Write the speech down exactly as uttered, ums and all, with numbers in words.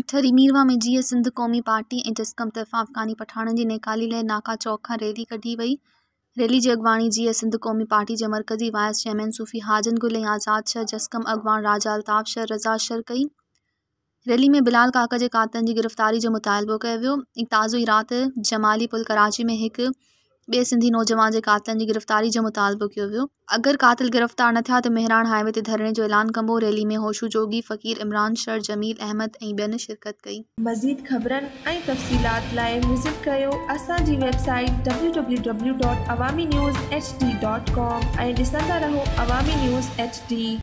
ठरी मीरवा में जीअं सिंध क़ौमी पार्टी ऐं जस्कम तरफ़ां अफ़गानी पठाणनि जी नेकाली लाइ नाका चौक खां रैली कढी वई। रैली जी अॻवाणी जीअं सिंध क़ौमी पार्टी जे मरकज़ी वाइस चेयरमैन सूफ़ी हाजन गुल ऐं आज़ाद शह जस्कम अॻवान राजा अल्ताफ़ शह रज़ा शर कई। रैली में बिलाल काका जे कातलनि जी गिरफ़्तारी जो मुतालबो कयो वियो ऐं ताज़ो ई राति जमाली पुल कराची में हिकु ॿिए सिंधी नौजवान जे कातलनि जी गिरफ़्तारी जो मुतालबो कयो वियो। अगरि कातिल गिरफ़्तार न थिया त मेहरान हाईवे ते धरणे जो ऐलान कंबो। रैली में होशू जोगी, फ़कीर इमरान, शर जमील अहमद ऐं ॿियनि शिरकत कई। मज़ीद ख़बरनि ऐं तफ़सीलात लाइ विज़िट कयो असांजी website W W W dot Awami news H D dot com ऐं ॾिसंदा रहो अवामी न्यूज़ एच डी।